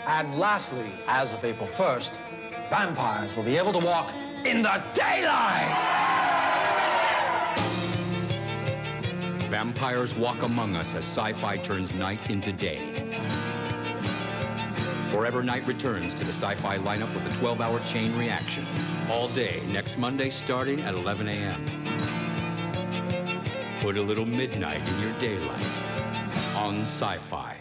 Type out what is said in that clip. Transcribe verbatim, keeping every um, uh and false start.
And lastly, as of April first, vampires will be able to walk in the daylight! Vampires walk among us as sci-fi turns night into day. Forever Night returns to the sci-fi lineup with a twelve hour chain reaction. All day, next Monday starting at eleven a m Put a little midnight in your daylight on Sci-Fi.